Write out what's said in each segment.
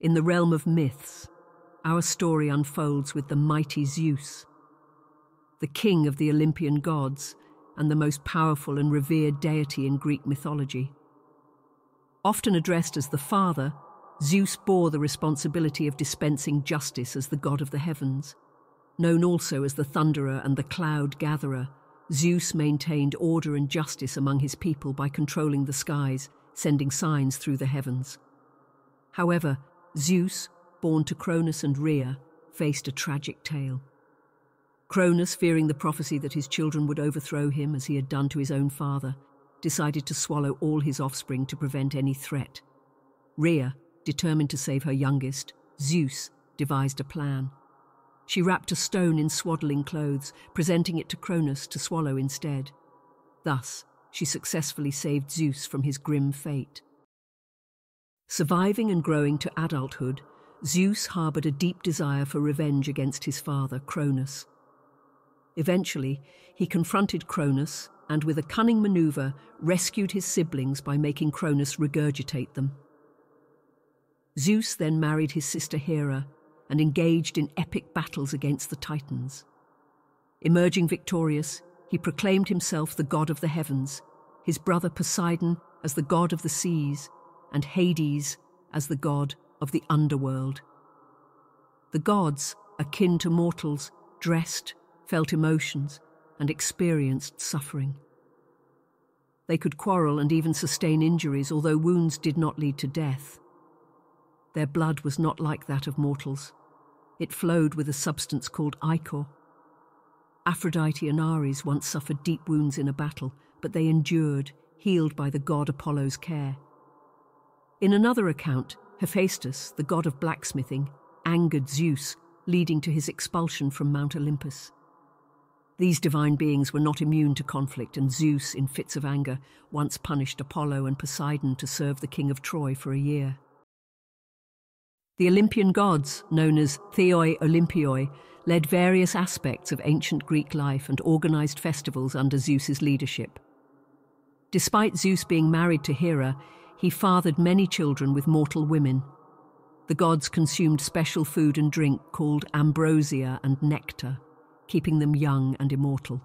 In the realm of myths, our story unfolds with the mighty Zeus, the king of the Olympian gods and the most powerful and revered deity in Greek mythology. Often addressed as the Father, Zeus bore the responsibility of dispensing justice as the god of the heavens. Known also as the Thunderer and the Cloud Gatherer, Zeus maintained order and justice among his people by controlling the skies, sending signs through the heavens. However, Zeus, born to Cronus and Rhea, faced a tragic tale. Cronus, fearing the prophecy that his children would overthrow him as he had done to his own father, decided to swallow all his offspring to prevent any threat. Rhea, determined to save her youngest, Zeus, devised a plan. She wrapped a stone in swaddling clothes, presenting it to Cronus to swallow instead. Thus, she successfully saved Zeus from his grim fate. Surviving and growing to adulthood, Zeus harbored a deep desire for revenge against his father, Cronus. Eventually, he confronted Cronus and, with a cunning maneuver, rescued his siblings by making Cronus regurgitate them. Zeus then married his sister Hera and engaged in epic battles against the Titans. Emerging victorious, he proclaimed himself the god of the heavens, his brother Poseidon as the god of the seas, and Hades as the god of the underworld. The gods, akin to mortals, dressed, felt emotions, and experienced suffering. They could quarrel and even sustain injuries, although wounds did not lead to death. Their blood was not like that of mortals. It flowed with a substance called ichor. Aphrodite and Ares once suffered deep wounds in a battle, but they endured, healed by the god Apollo's care. In another account, Hephaestus, the god of blacksmithing, angered Zeus, leading to his expulsion from Mount Olympus. These divine beings were not immune to conflict, and Zeus, in fits of anger, once punished Apollo and Poseidon to serve the king of Troy for a year. The Olympian gods, known as Theoi Olympioi, led various aspects of ancient Greek life and organized festivals under Zeus's leadership. Despite Zeus being married to Hera, he fathered many children with mortal women. The gods consumed special food and drink called ambrosia and nectar, keeping them young and immortal.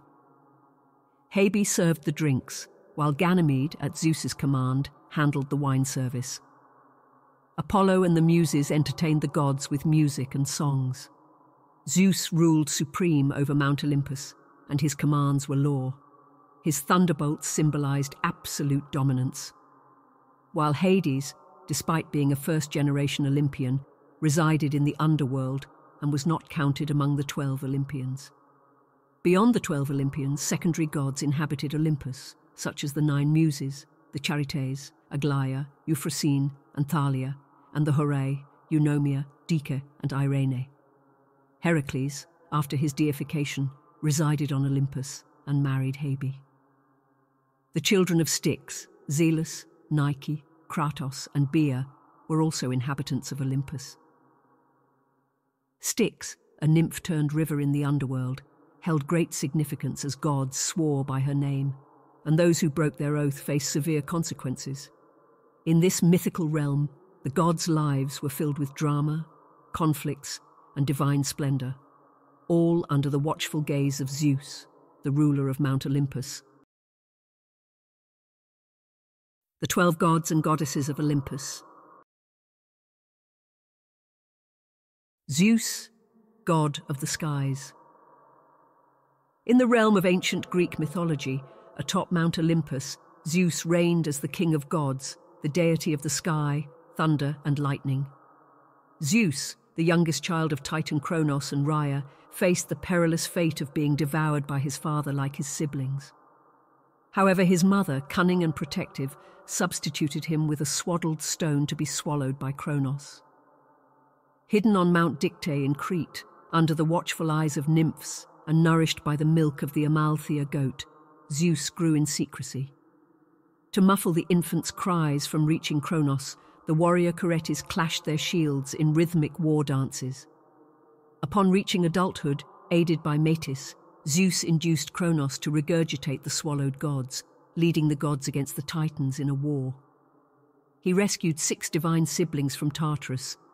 Hebe served the drinks, while Ganymede, at Zeus's command, handled the wine service. Apollo and the Muses entertained the gods with music and songs. Zeus ruled supreme over Mount Olympus, and his commands were law. His thunderbolts symbolized absolute dominance. While Hades, despite being a first-generation Olympian, resided in the underworld and was not counted among the 12 Olympians. Beyond the 12 Olympians, secondary gods inhabited Olympus, such as the 9 Muses, the Charites, Aglaia, Euphrosyne, and Thalia, and the Horae, Eunomia, Dike, and Irene. Heracles, after his deification, resided on Olympus and married Hebe. The children of Styx, Zelus, Nike, Kratos, and Bia, were also inhabitants of Olympus. Styx, a nymph-turned-river in the underworld, held great significance as gods swore by her name, and those who broke their oath faced severe consequences. In this mythical realm, the gods' lives were filled with drama, conflicts, and divine splendor, all under the watchful gaze of Zeus, the ruler of Mount Olympus. The 12 gods and goddesses of Olympus. Zeus, god of the skies. In the realm of ancient Greek mythology, atop Mount Olympus, Zeus reigned as the king of gods, the deity of the sky, thunder, and lightning. Zeus, the youngest child of Titan Cronus and Rhea, faced the perilous fate of being devoured by his father like his siblings. However, his mother, cunning and protective, substituted him with a swaddled stone to be swallowed by Cronus. Hidden on Mount Dikte in Crete, under the watchful eyes of nymphs and nourished by the milk of the Amalthea goat, Zeus grew in secrecy. To muffle the infant's cries from reaching Cronus, the warrior Curetes clashed their shields in rhythmic war dances. Upon reaching adulthood, aided by Metis, Zeus induced Cronus to regurgitate the swallowed gods, leading the gods against the Titans in a war. He rescued 6 divine siblings from Tartarus,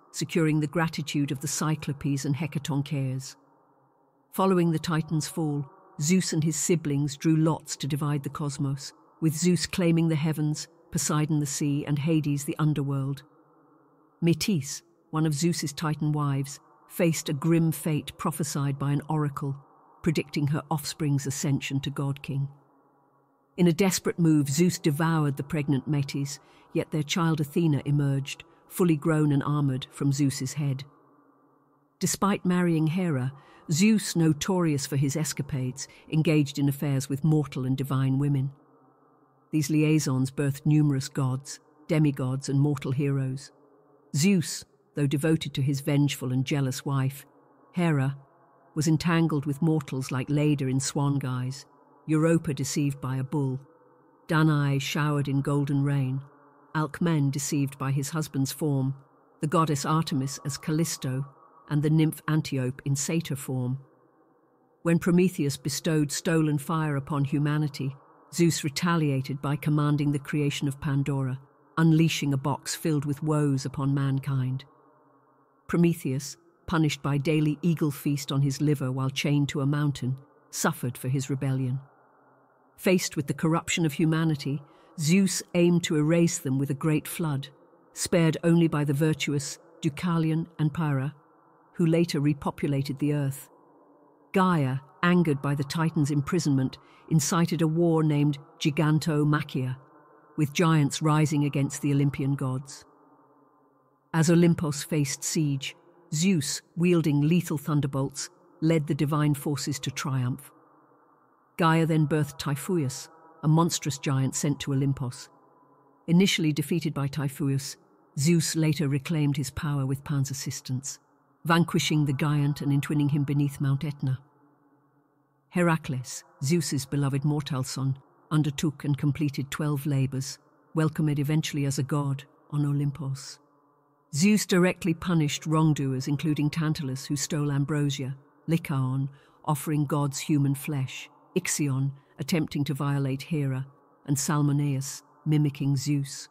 securing the gratitude of the Cyclopes and Hecatoncheires. Following the Titans' fall, Zeus and his siblings drew lots to divide the cosmos, with Zeus claiming the heavens, Poseidon the sea, and Hades the underworld. Metis, one of Zeus's Titan wives, faced a grim fate prophesied by an oracle, predicting her offspring's ascension to God-king. In a desperate move, Zeus devoured the pregnant Metis, yet their child Athena emerged, fully grown and armoured, from Zeus's head. Despite marrying Hera, Zeus, notorious for his escapades, engaged in affairs with mortal and divine women. These liaisons birthed numerous gods, demigods, and mortal heroes. Zeus, though devoted to his vengeful and jealous wife, Hera, was entangled with mortals like Leda in swan guise, Europa deceived by a bull, Danae showered in golden rain, Alcmen deceived by his husband's form, the goddess Artemis as Callisto, and the nymph Antiope in satyr form. When Prometheus bestowed stolen fire upon humanity, Zeus retaliated by commanding the creation of Pandora, unleashing a box filled with woes upon mankind. Prometheus, punished by daily eagle feast on his liver while chained to a mountain, suffered for his rebellion. Faced with the corruption of humanity, Zeus aimed to erase them with a great flood, spared only by the virtuous Deucalion and Pyrrha, who later repopulated the earth. Gaia, angered by the Titans' imprisonment, incited a war named Gigantomachia, with giants rising against the Olympian gods. As Olympus faced siege, Zeus, wielding lethal thunderbolts, led the divine forces to triumph. Gaia then birthed Typhoeus, a monstrous giant sent to Olympus. Initially defeated by Typhoeus, Zeus later reclaimed his power with Pan's assistance, vanquishing the giant and entwining him beneath Mount Etna. Heracles, Zeus's beloved mortal son, undertook and completed 12 labours, welcomed eventually as a god on Olympus. Zeus directly punished wrongdoers including Tantalus, who stole ambrosia, Lycaon, offering gods human flesh, Ixion, attempting to violate Hera, and Salmoneus, mimicking Zeus.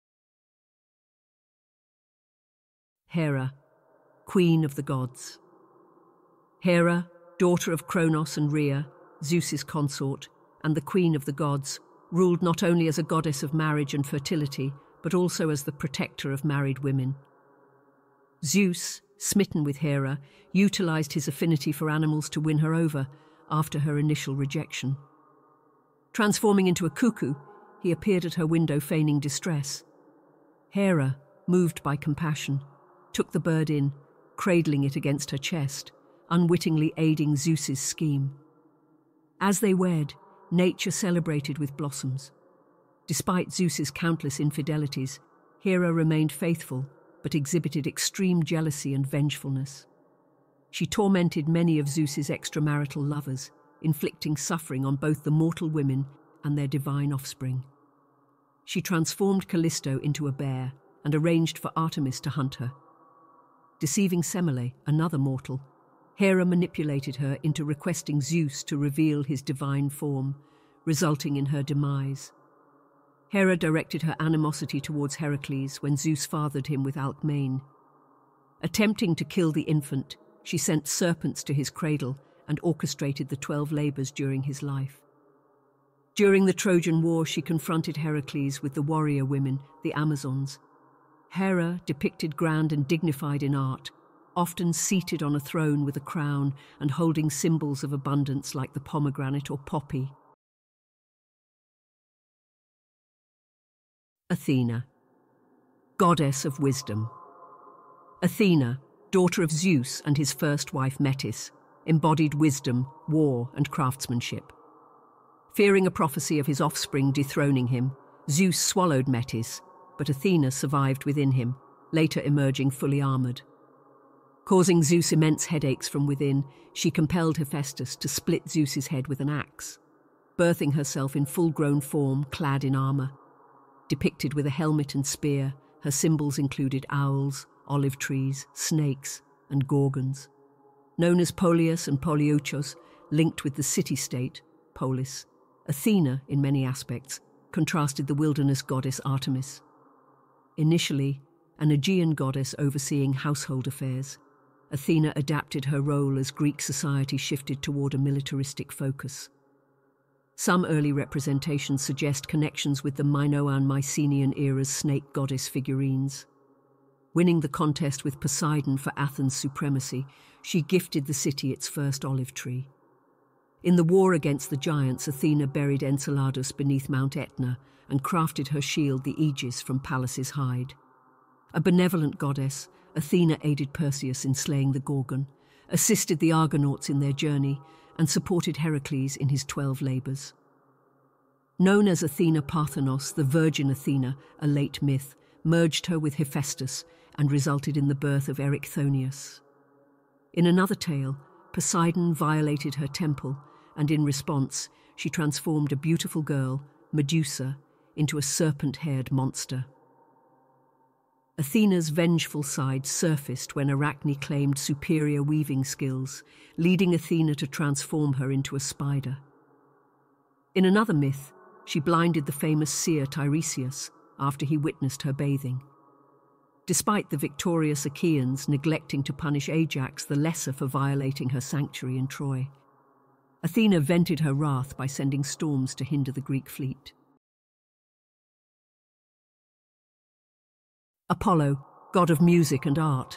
Hera, queen of the gods. Hera, daughter of Cronus and Rhea, Zeus's consort, and the queen of the gods, ruled not only as a goddess of marriage and fertility, but also as the protector of married women. Zeus, smitten with Hera, utilized his affinity for animals to win her over after her initial rejection. Transforming into a cuckoo, he appeared at her window feigning distress. Hera, moved by compassion, took the bird in, cradling it against her chest, unwittingly aiding Zeus's scheme. As they wed, nature celebrated with blossoms. Despite Zeus's countless infidelities, Hera remained faithful, but exhibited extreme jealousy and vengefulness. She tormented many of Zeus's extramarital lovers, inflicting suffering on both the mortal women and their divine offspring. She transformed Callisto into a bear and arranged for Artemis to hunt her. Deceiving Semele, another mortal, Hera manipulated her into requesting Zeus to reveal his divine form, resulting in her demise. Hera directed her animosity towards Heracles when Zeus fathered him with Alcmene. Attempting to kill the infant, she sent serpents to his cradle and orchestrated the 12 labours during his life. During the Trojan War, she confronted Heracles with the warrior women, the Amazons. Hera, depicted grand and dignified in art, often seated on a throne with a crown and holding symbols of abundance like the pomegranate or poppy. Athena, goddess of wisdom. Athena, daughter of Zeus and his first wife Metis, embodied wisdom, war, and craftsmanship. Fearing a prophecy of his offspring dethroning him, Zeus swallowed Metis, but Athena survived within him, later emerging fully armoured. Causing Zeus immense headaches from within, she compelled Hephaestus to split Zeus's head with an axe, birthing herself in full-grown form, clad in armour. Depicted with a helmet and spear, her symbols included owls, olive trees, snakes, and gorgons. Known as Polius and Poliouchos, linked with the city-state, Polis, Athena, in many aspects, contrasted the wilderness goddess Artemis. Initially, an Aegean goddess overseeing household affairs. Athena adapted her role as Greek society shifted toward a militaristic focus. Some early representations suggest connections with the Minoan-Mycenaean era's snake goddess figurines. Winning the contest with Poseidon for Athens' supremacy, she gifted the city its first olive tree. In the war against the giants, Athena buried Enceladus beneath Mount Etna and crafted her shield the Aegis from Pallas's hide. A benevolent goddess, Athena aided Perseus in slaying the Gorgon, assisted the Argonauts in their journey, and supported Heracles in his 12 labours. Known as Athena Parthenos, the Virgin Athena, a late myth, merged her with Hephaestus and resulted in the birth of Erichthonius. In another tale, Poseidon violated her temple, and in response, she transformed a beautiful girl, Medusa, into a serpent-haired monster. Athena's vengeful side surfaced when Arachne claimed superior weaving skills, leading Athena to transform her into a spider. In another myth, she blinded the famous seer Tiresias after he witnessed her bathing. Despite the victorious Achaeans neglecting to punish Ajax the lesser for violating her sanctuary in Troy, Athena vented her wrath by sending storms to hinder the Greek fleet. Apollo, god of music and art.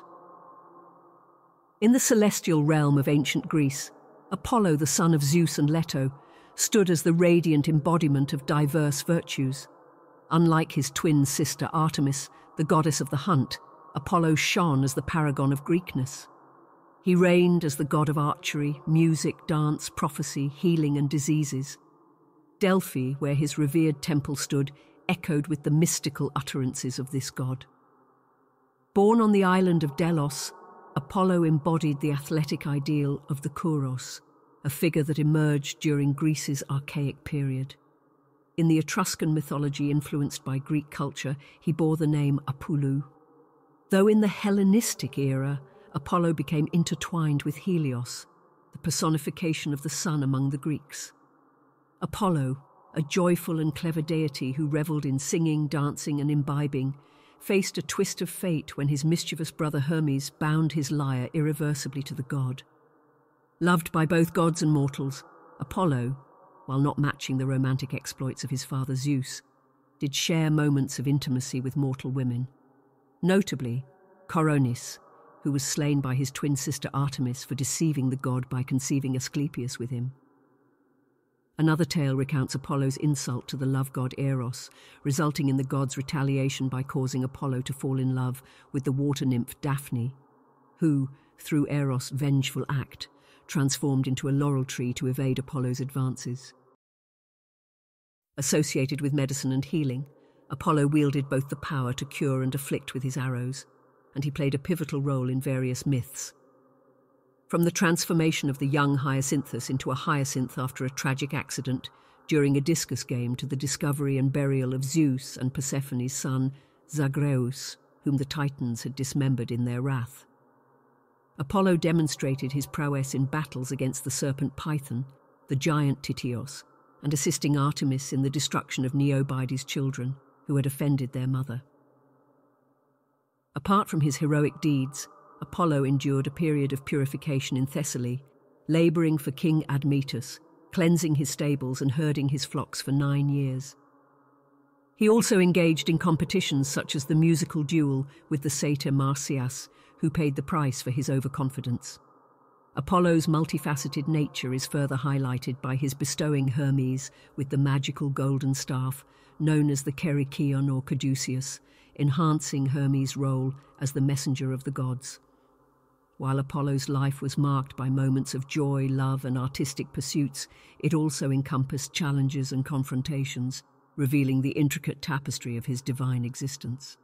In the celestial realm of ancient Greece, Apollo, the son of Zeus and Leto, stood as the radiant embodiment of diverse virtues. Unlike his twin sister Artemis, the goddess of the hunt, Apollo shone as the paragon of Greekness. He reigned as the god of archery, music, dance, prophecy, healing and diseases. Delphi, where his revered temple stood, echoed with the mystical utterances of this god. Born on the island of Delos, Apollo embodied the athletic ideal of the kouros, a figure that emerged during Greece's archaic period. In the Etruscan mythology influenced by Greek culture, he bore the name Apullu. Though in the Hellenistic era, Apollo became intertwined with Helios, the personification of the sun among the Greeks. Apollo, a joyful and clever deity who revelled in singing, dancing and imbibing, faced a twist of fate when his mischievous brother Hermes bound his lyre irreversibly to the god. Loved by both gods and mortals, Apollo, while not matching the romantic exploits of his father Zeus, did share moments of intimacy with mortal women. Notably, Coronis, who was slain by his twin sister Artemis for deceiving the god by conceiving Asclepius with him. Another tale recounts Apollo's insult to the love god Eros, resulting in the god's retaliation by causing Apollo to fall in love with the water nymph Daphne, who, through Eros' vengeful act, transformed into a laurel tree to evade Apollo's advances. Associated with medicine and healing, Apollo wielded both the power to cure and afflict with his arrows, and he played a pivotal role in various myths. From the transformation of the young Hyacinthus into a hyacinth after a tragic accident during a discus game to the discovery and burial of Zeus and Persephone's son, Zagreus, whom the Titans had dismembered in their wrath. Apollo demonstrated his prowess in battles against the serpent Python, the giant Tityos, and assisting Artemis in the destruction of Niobides' children, who had offended their mother. Apart from his heroic deeds, Apollo endured a period of purification in Thessaly, labouring for King Admetus, cleansing his stables and herding his flocks for 9 years. He also engaged in competitions such as the musical duel with the satyr Marsyas, who paid the price for his overconfidence. Apollo's multifaceted nature is further highlighted by his bestowing Hermes with the magical golden staff, known as the Kerykeion or Caduceus, enhancing Hermes' role as the messenger of the gods. While Apollo's life was marked by moments of joy, love, and artistic pursuits, it also encompassed challenges and confrontations, revealing the intricate tapestry of his divine existence.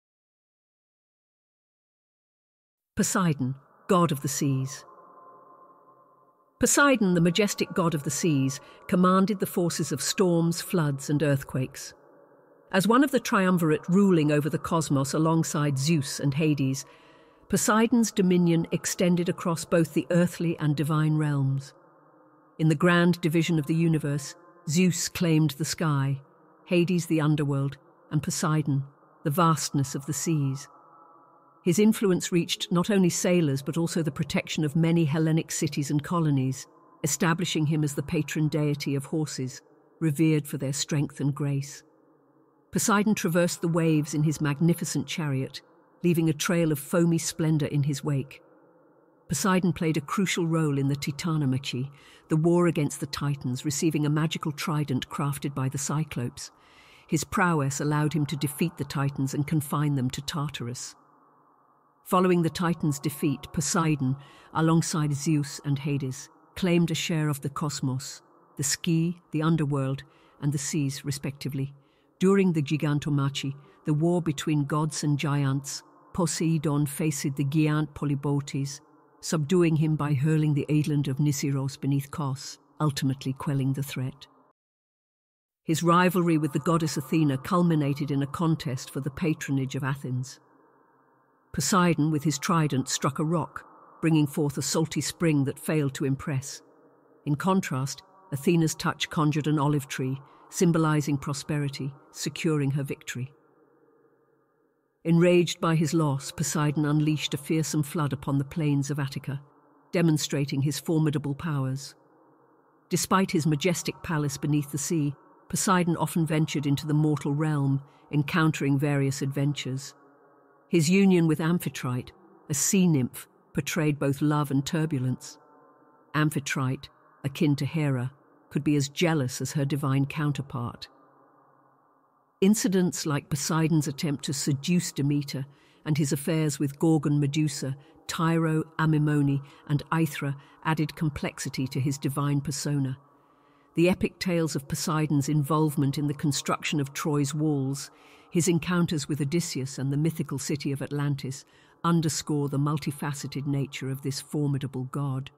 Poseidon, god of the seas. Poseidon, the majestic god of the seas, commanded the forces of storms, floods, and earthquakes. As one of the triumvirate ruling over the cosmos alongside Zeus and Hades, Poseidon's dominion extended across both the earthly and divine realms. In the grand division of the universe, Zeus claimed the sky, Hades the underworld, and Poseidon, the vastness of the seas, His influence reached not only sailors but also the protection of many Hellenic cities and colonies, establishing him as the patron deity of horses, revered for their strength and grace. Poseidon traversed the waves in his magnificent chariot, leaving a trail of foamy splendor in his wake. Poseidon played a crucial role in the Titanomachy, the war against the Titans, receiving a magical trident crafted by the Cyclopes. His prowess allowed him to defeat the Titans and confine them to Tartarus. Following the Titans' defeat, Poseidon, alongside Zeus and Hades, claimed a share of the cosmos, the sky, the underworld, and the seas, respectively. During the Gigantomachy, the war between gods and giants, Poseidon faced the giant Polybotes, subduing him by hurling the island of Nissos beneath Kos, ultimately quelling the threat. His rivalry with the goddess Athena culminated in a contest for the patronage of Athens. Poseidon, with his trident, struck a rock, bringing forth a salty spring that failed to impress. In contrast, Athena's touch conjured an olive tree, symbolizing prosperity, securing her victory. Enraged by his loss, Poseidon unleashed a fearsome flood upon the plains of Attica, demonstrating his formidable powers. Despite his majestic palace beneath the sea, Poseidon often ventured into the mortal realm, encountering various adventures. His union with Aphrodite, a sea nymph, portrayed both love and turbulence. Aphrodite, akin to Hera, could be as jealous as her divine counterpart. Incidents like Poseidon's attempt to seduce Demeter and his affairs with Gorgon Medusa, Tyro, Amymone, and Aethra added complexity to his divine persona. The epic tales of Poseidon's involvement in the construction of Troy's walls, his encounters with Odysseus and the mythical city of Atlantis, underscore the multifaceted nature of this formidable god.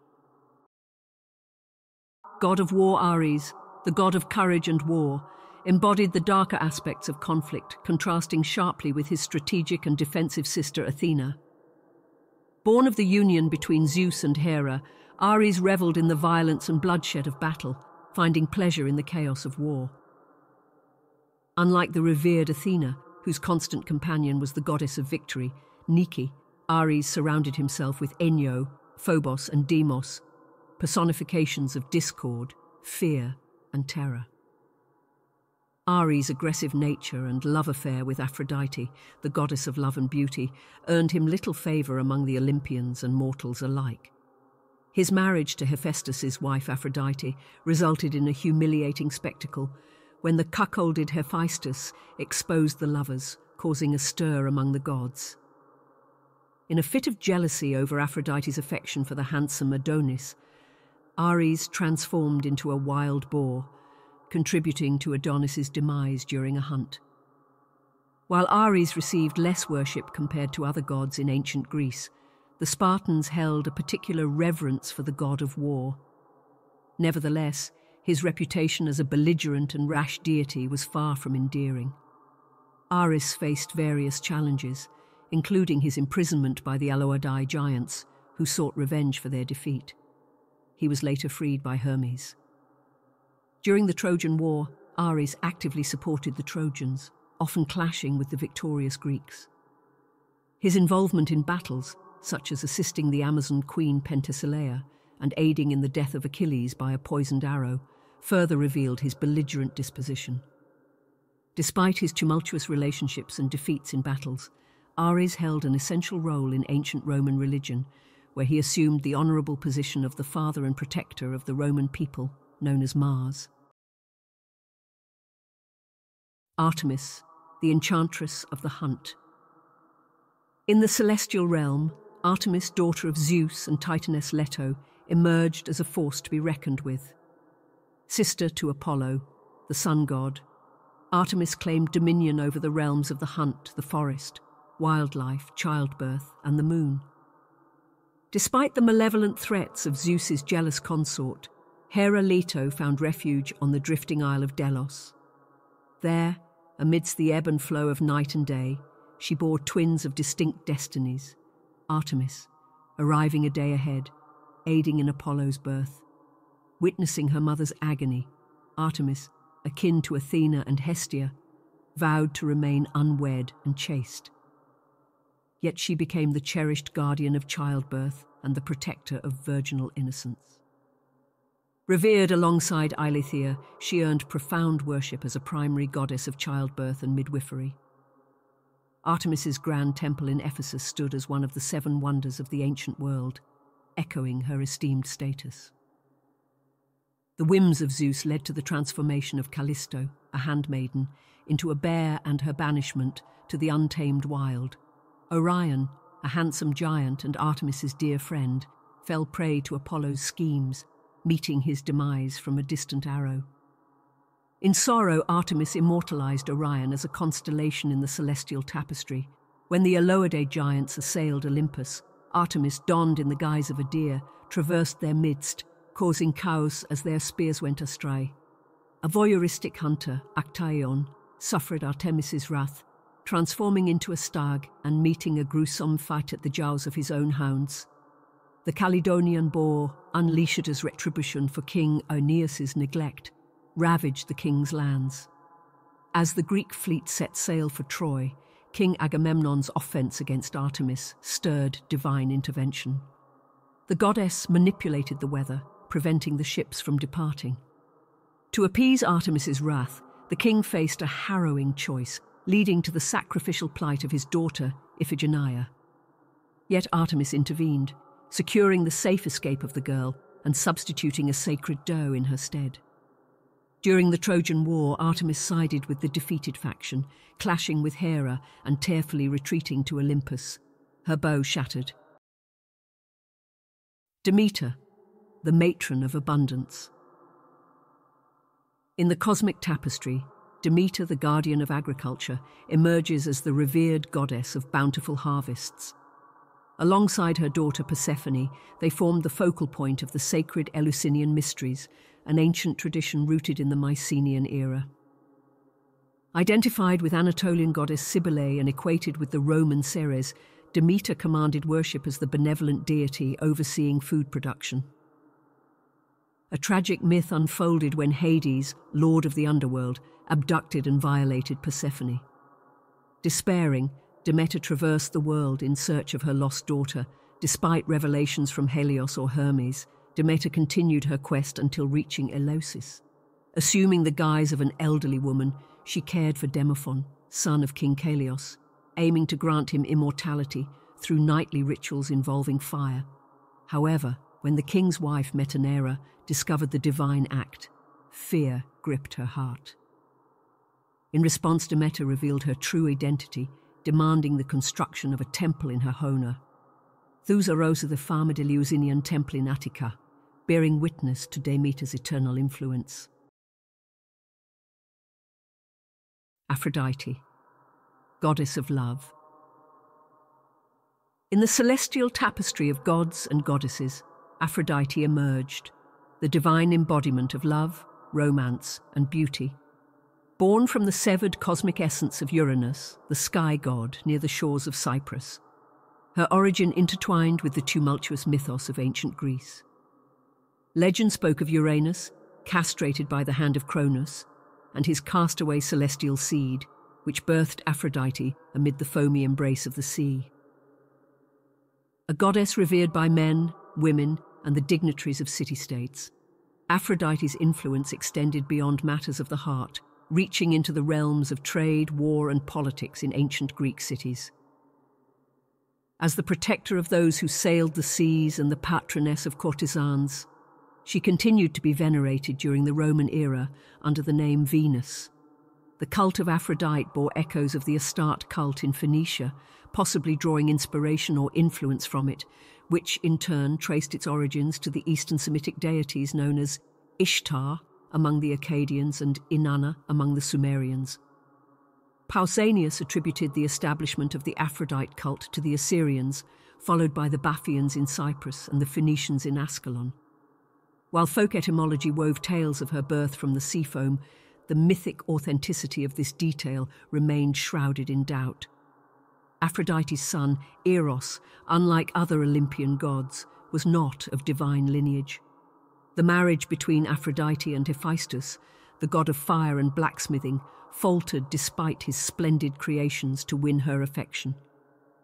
God of war Ares, the god of courage and war, embodied the darker aspects of conflict, contrasting sharply with his strategic and defensive sister Athena. Born of the union between Zeus and Hera, Ares reveled in the violence and bloodshed of battle, finding pleasure in the chaos of war. Unlike the revered Athena, whose constant companion was the goddess of victory, Nike, Ares surrounded himself with Enyo, Phobos, and Deimos, personifications of discord, fear, and terror. Ares' aggressive nature and love affair with Aphrodite, the goddess of love and beauty, earned him little favor among the Olympians and mortals alike. His marriage to Hephaestus' wife Aphrodite resulted in a humiliating spectacle when the cuckolded Hephaestus exposed the lovers, causing a stir among the gods. In a fit of jealousy over Aphrodite's affection for the handsome Adonis, Ares transformed into a wild boar, contributing to Adonis's demise during a hunt. While Ares received less worship compared to other gods in ancient Greece, the Spartans held a particular reverence for the god of war. Nevertheless, his reputation as a belligerent and rash deity was far from endearing. Ares faced various challenges, including his imprisonment by the Aloidai giants, who sought revenge for their defeat. He was later freed by Hermes. During the Trojan War, Ares actively supported the Trojans, often clashing with the victorious Greeks. His involvement in battles, such as assisting the Amazon queen Penthesilea and aiding in the death of Achilles by a poisoned arrow, further revealed his belligerent disposition. Despite his tumultuous relationships and defeats in battles, Ares held an essential role in ancient Roman religion, where he assumed the honorable position of the father and protector of the Roman people, known as Mars. Artemis, the enchantress of the hunt. In the celestial realm, Artemis, daughter of Zeus and Titaness Leto, emerged as a force to be reckoned with. Sister to Apollo, the sun god, Artemis claimed dominion over the realms of the hunt, the forest, wildlife, childbirth, and the moon. Despite the malevolent threats of Zeus's jealous consort, Hera Leto found refuge on the drifting isle of Delos. There, amidst the ebb and flow of night and day, she bore twins of distinct destinies, Artemis, arriving a day ahead, aiding in Apollo's birth. Witnessing her mother's agony, Artemis, akin to Athena and Hestia, vowed to remain unwed and chaste. Yet she became the cherished guardian of childbirth and the protector of virginal innocence. Revered alongside Eileithyia, she earned profound worship as a primary goddess of childbirth and midwifery. Artemis's grand temple in Ephesus stood as one of the 7 wonders of the ancient world, echoing her esteemed status. The whims of Zeus led to the transformation of Callisto, a handmaiden, into a bear and her banishment to the untamed wild. Orion, a handsome giant and Artemis's dear friend, fell prey to Apollo's schemes, meeting his demise from a distant arrow. In sorrow, Artemis immortalized Orion as a constellation in the celestial tapestry. When the Aloidae giants assailed Olympus, Artemis, donned in the guise of a deer, traversed their midst, causing chaos as their spears went astray. A voyeuristic hunter, Actaeon, suffered Artemis's wrath, transforming into a stag and meeting a gruesome fight at the jaws of his own hounds. The Calydonian boar, unleashed as retribution for King Aeneas's neglect, ravaged the king's lands. As the Greek fleet set sail for Troy, King Agamemnon's offense against Artemis stirred divine intervention. The goddess manipulated the weather, preventing the ships from departing. To appease Artemis's wrath, the king faced a harrowing choice, leading to the sacrificial plight of his daughter, Iphigenia. Yet Artemis intervened, securing the safe escape of the girl and substituting a sacred doe in her stead. During the Trojan War, Artemis sided with the defeated faction, clashing with Hera and tearfully retreating to Olympus, her bow shattered. Demeter, the matron of abundance. In the cosmic tapestry, Demeter, the guardian of agriculture, emerges as the revered goddess of bountiful harvests. Alongside her daughter Persephone, they formed the focal point of the sacred Eleusinian mysteries, an ancient tradition rooted in the Mycenaean era. Identified with Anatolian goddess Cybele and equated with the Roman Ceres, Demeter commanded worship as the benevolent deity overseeing food production. A tragic myth unfolded when Hades, lord of the underworld, abducted and violated Persephone. Despairing, Demeter traversed the world in search of her lost daughter. Despite revelations from Helios or Hermes, Demeter continued her quest until reaching Eleusis. Assuming the guise of an elderly woman, she cared for Demophon, son of King Kalios, aiming to grant him immortality through nightly rituals involving fire. However, when the king's wife Metanera discovered the divine act, fear gripped her heart. In response, Demeter revealed her true identity, demanding the construction of a temple in her honor. Thus arose the famed Eleusinian temple in Attica, bearing witness to Demeter's eternal influence. Aphrodite, goddess of love. In the celestial tapestry of gods and goddesses, Aphrodite emerged, the divine embodiment of love, romance, and beauty. Born from the severed cosmic essence of Uranus, the sky god near the shores of Cyprus, her origin intertwined with the tumultuous mythos of ancient Greece. Legend spoke of Uranus, castrated by the hand of Cronus, and his castaway celestial seed, which birthed Aphrodite amid the foamy embrace of the sea. A goddess revered by men, women, and the dignitaries of city-states, Aphrodite's influence extended beyond matters of the heart, reaching into the realms of trade, war, and politics in ancient Greek cities. As the protector of those who sailed the seas and the patroness of courtesans, she continued to be venerated during the Roman era under the name Venus. The cult of Aphrodite bore echoes of the Astarte cult in Phoenicia, possibly drawing inspiration or influence from it, which in turn traced its origins to the Eastern Semitic deities known as Ishtar among the Akkadians and Inanna among the Sumerians. Pausanias attributed the establishment of the Aphrodite cult to the Assyrians, followed by the Baphians in Cyprus and the Phoenicians in Ascalon. While folk etymology wove tales of her birth from the sea foam, the mythic authenticity of this detail remained shrouded in doubt. Aphrodite's son, Eros, unlike other Olympian gods, was not of divine lineage. The marriage between Aphrodite and Hephaestus, the god of fire and blacksmithing, faltered despite his splendid creations to win her affection.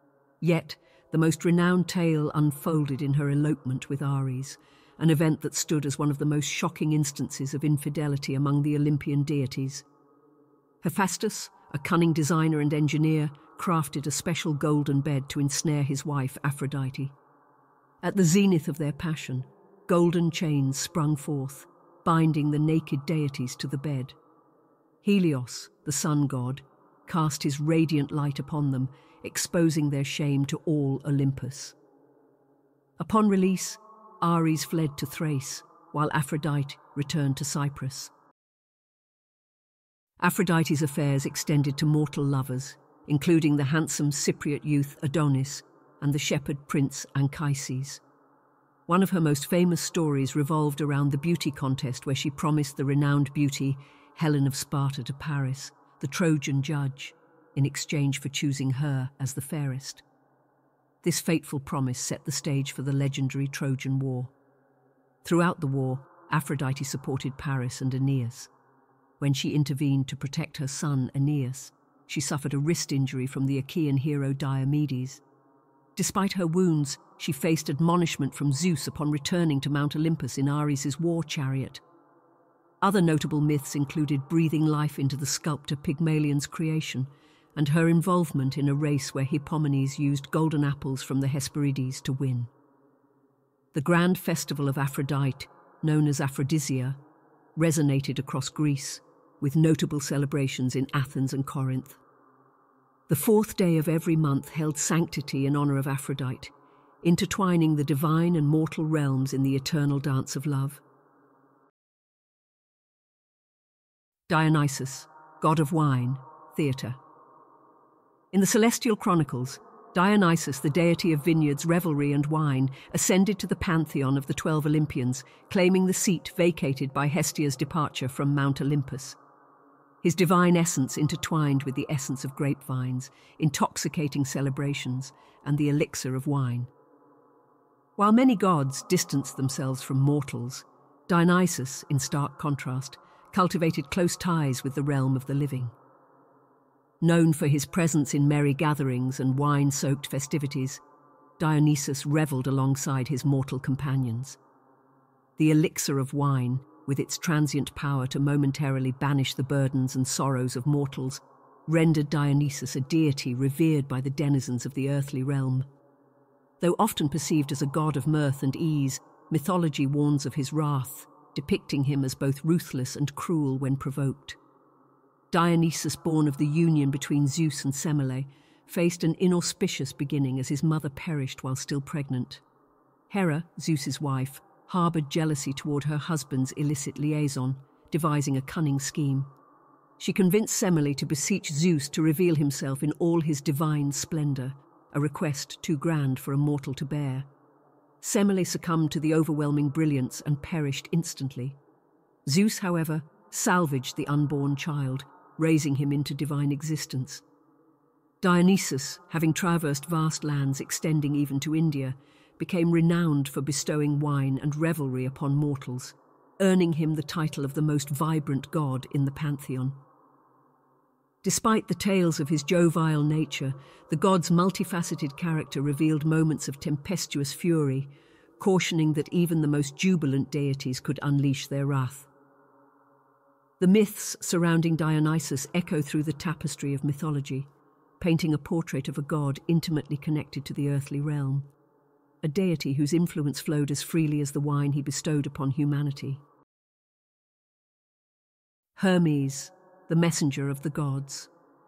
Yet, the most renowned tale unfolded in her elopement with Ares, an event that stood as one of the most shocking instances of infidelity among the Olympian deities. Hephaestus, a cunning designer and engineer, crafted a special golden bed to ensnare his wife Aphrodite. At the zenith of their passion, golden chains sprung forth, binding the naked deities to the bed. Helios, the sun god, cast his radiant light upon them, exposing their shame to all Olympus. Upon release, Ares fled to Thrace, while Aphrodite returned to Cyprus. Aphrodite's affairs extended to mortal lovers, including the handsome Cypriot youth Adonis and the shepherd prince Anchises. One of her most famous stories revolved around the beauty contest where she promised the renowned beauty Helen of Sparta to Paris, the Trojan judge, in exchange for choosing her as the fairest. This fateful promise set the stage for the legendary Trojan War. Throughout the war, Aphrodite supported Paris and Aeneas. When she intervened to protect her son Aeneas, she suffered a wrist injury from the Achaean hero Diomedes. Despite her wounds, she faced admonishment from Zeus upon returning to Mount Olympus in Ares' war chariot. Other notable myths included breathing life into the sculptor Pygmalion's creation and her involvement in a race where Hippomenes used golden apples from the Hesperides to win. The grand festival of Aphrodite, known as Aphrodisia, resonated across Greece, with notable celebrations in Athens and Corinth. The fourth day of every month held sanctity in honor of Aphrodite, intertwining the divine and mortal realms in the eternal dance of love. Dionysus, god of wine, theatre. In the celestial chronicles, Dionysus, the deity of vineyards, revelry and wine, ascended to the pantheon of the 12 Olympians, claiming the seat vacated by Hestia's departure from Mount Olympus. His divine essence intertwined with the essence of grapevines, intoxicating celebrations, and the elixir of wine. While many gods distanced themselves from mortals, Dionysus, in stark contrast, cultivated close ties with the realm of the living. Known for his presence in merry gatherings and wine-soaked festivities, Dionysus revelled alongside his mortal companions. The elixir of wine, with its transient power to momentarily banish the burdens and sorrows of mortals, rendered Dionysus a deity revered by the denizens of the earthly realm. Though often perceived as a god of mirth and ease, mythology warns of his wrath, depicting him as both ruthless and cruel when provoked. Dionysus, born of the union between Zeus and Semele, faced an inauspicious beginning as his mother perished while still pregnant. Hera, Zeus's wife, harboured jealousy toward her husband's illicit liaison, devising a cunning scheme. She convinced Semele to beseech Zeus to reveal himself in all his divine splendor, a request too grand for a mortal to bear. Semele succumbed to the overwhelming brilliance and perished instantly. Zeus, however, salvaged the unborn child, raising him into divine existence. Dionysus, having traversed vast lands extending even to India, became renowned for bestowing wine and revelry upon mortals, earning him the title of the most vibrant god in the pantheon. Despite the tales of his jovial nature, the god's multifaceted character revealed moments of tempestuous fury, cautioning that even the most jubilant deities could unleash their wrath. The myths surrounding Dionysus echo through the tapestry of mythology, painting a portrait of a god intimately connected to the earthly realm, a deity whose influence flowed as freely as the wine he bestowed upon humanity. Hermes, the messenger of the gods.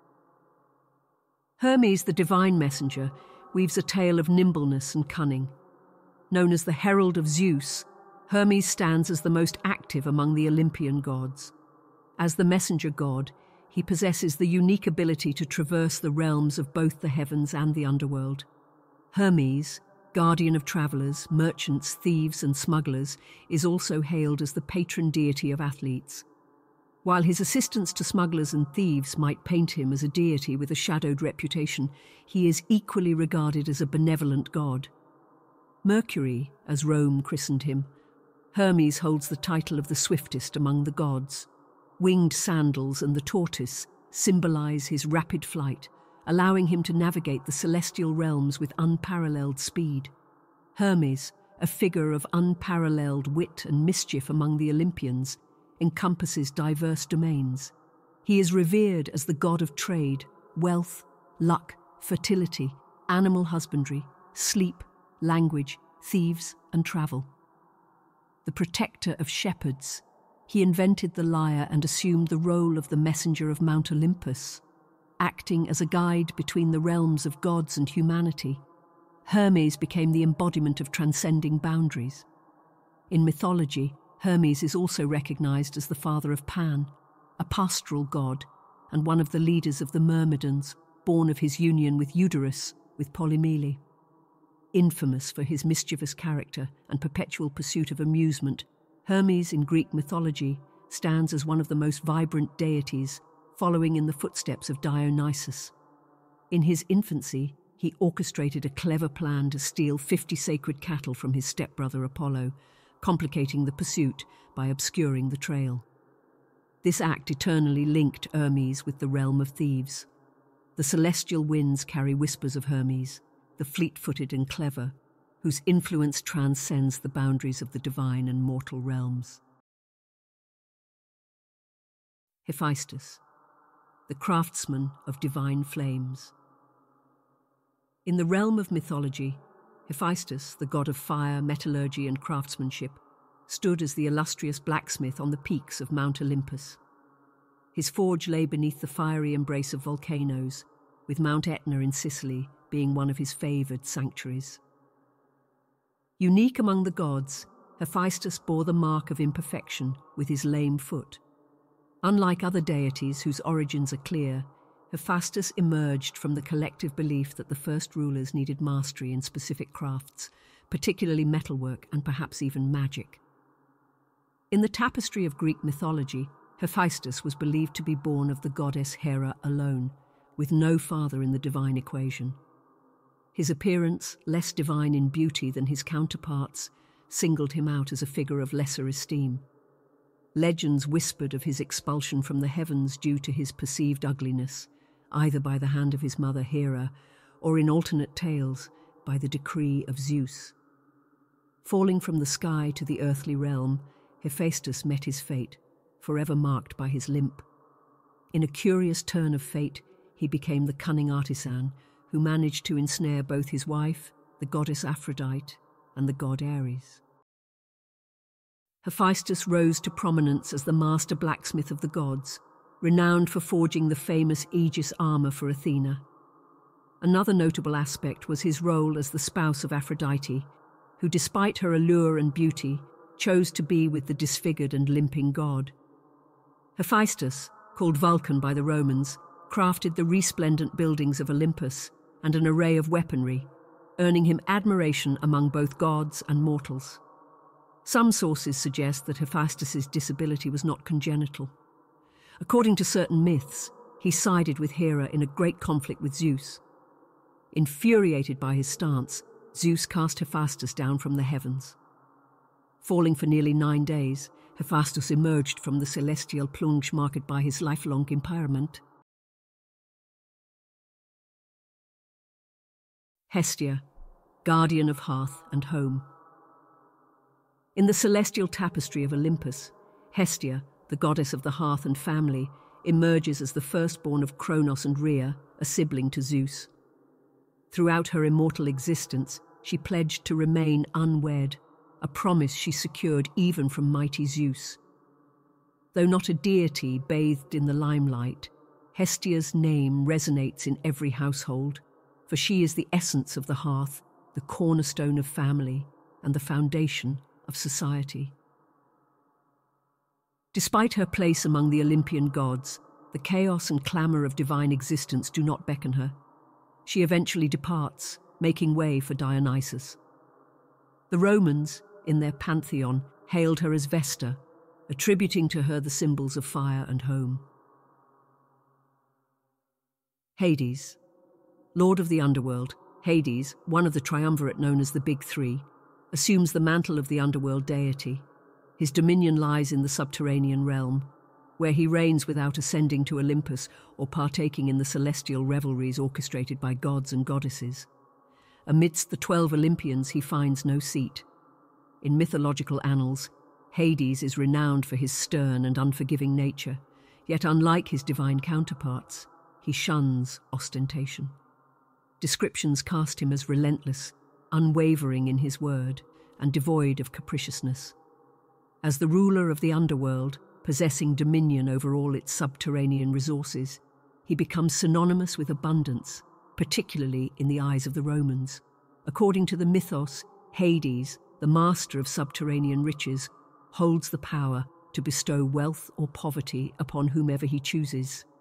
Hermes, the divine messenger, weaves a tale of nimbleness and cunning. Known as the herald of Zeus, Hermes stands as the most active among the Olympian gods. As the messenger god, he possesses the unique ability to traverse the realms of both the heavens and the underworld. Hermes, guardian of travelers, merchants, thieves, and smugglers, is also hailed as the patron deity of athletes. While his assistance to smugglers and thieves might paint him as a deity with a shadowed reputation, he is equally regarded as a benevolent god. Mercury, as Rome christened him, Hermes holds the title of the swiftest among the gods. Winged sandals and the tortoise symbolize his rapid flight, allowing him to navigate the celestial realms with unparalleled speed. Hermes, a figure of unparalleled wit and mischief among the Olympians, encompasses diverse domains. He is revered as the god of trade, wealth, luck, fertility, animal husbandry, sleep, language, thieves, and travel. The protector of shepherds, he invented the lyre and assumed the role of the messenger of Mount Olympus, acting as a guide between the realms of gods and humanity. Hermes became the embodiment of transcending boundaries. In mythology, Hermes is also recognized as the father of Pan, a pastoral god, and one of the leaders of the Myrmidons, born of his union with Euderus, with Polymele. Infamous for his mischievous character and perpetual pursuit of amusement, Hermes in Greek mythology stands as one of the most vibrant deities, following in the footsteps of Dionysus. In his infancy, he orchestrated a clever plan to steal 50 sacred cattle from his stepbrother Apollo, complicating the pursuit by obscuring the trail. This act eternally linked Hermes with the realm of thieves. The celestial winds carry whispers of Hermes, the fleet-footed and clever, whose influence transcends the boundaries of the divine and mortal realms. Hephaestus, the craftsman of divine flames. In the realm of mythology, Hephaestus, the god of fire, metallurgy, and craftsmanship, stood as the illustrious blacksmith on the peaks of Mount Olympus. His forge lay beneath the fiery embrace of volcanoes, with Mount Etna in Sicily being one of his favoured sanctuaries. Unique among the gods, Hephaestus bore the mark of imperfection with his lame foot. Unlike other deities whose origins are clear, Hephaestus emerged from the collective belief that the first rulers needed mastery in specific crafts, particularly metalwork and perhaps even magic. In the tapestry of Greek mythology, Hephaestus was believed to be born of the goddess Hera alone, with no father in the divine equation. His appearance, less divine in beauty than his counterparts, singled him out as a figure of lesser esteem. Legends whispered of his expulsion from the heavens due to his perceived ugliness, either by the hand of his mother Hera, or in alternate tales, by the decree of Zeus. Falling from the sky to the earthly realm, Hephaestus met his fate, forever marked by his limp. In a curious turn of fate, he became the cunning artisan who managed to ensnare both his wife, the goddess Aphrodite, and the god Ares. Hephaestus rose to prominence as the master blacksmith of the gods, renowned for forging the famous Aegis armor for Athena. Another notable aspect was his role as the spouse of Aphrodite, who, despite her allure and beauty, chose to be with the disfigured and limping god. Hephaestus, called Vulcan by the Romans, crafted the resplendent buildings of Olympus and an array of weaponry, earning him admiration among both gods and mortals. Some sources suggest that Hephaestus's disability was not congenital. According to certain myths, he sided with Hera in a great conflict with Zeus. Infuriated by his stance, Zeus cast Hephaestus down from the heavens. Falling for nearly 9 days, Hephaestus emerged from the celestial plunge marked by his lifelong impairment. Hestia, guardian of hearth and home. In the celestial tapestry of Olympus, Hestia, the goddess of the hearth and family, emerges as the firstborn of Cronus and Rhea, a sibling to Zeus. Throughout her immortal existence, she pledged to remain unwed, a promise she secured even from mighty Zeus. Though not a deity bathed in the limelight, Hestia's name resonates in every household, for she is the essence of the hearth, the cornerstone of family, and the foundation of society. Despite her place among the Olympian gods, the chaos and clamour of divine existence do not beckon her. She eventually departs, making way for Dionysus. The Romans, in their pantheon, hailed her as Vesta, attributing to her the symbols of fire and home. Hades. Lord of the underworld, Hades, one of the triumvirate known as the Big Three, assumes the mantle of the underworld deity. His dominion lies in the subterranean realm. where he reigns without ascending to Olympus or partaking in the celestial revelries orchestrated by gods and goddesses. Amidst the 12 Olympians, he finds no seat. In mythological annals, Hades is renowned for his stern and unforgiving nature, yet unlike his divine counterparts, he shuns ostentation. Descriptions cast him as relentless, unwavering in his word, and devoid of capriciousness. As the ruler of the underworld, possessing dominion over all its subterranean resources, he becomes synonymous with abundance, particularly in the eyes of the Romans. According to the mythos, Hades, the master of subterranean riches, holds the power to bestow wealth or poverty upon whomever he chooses.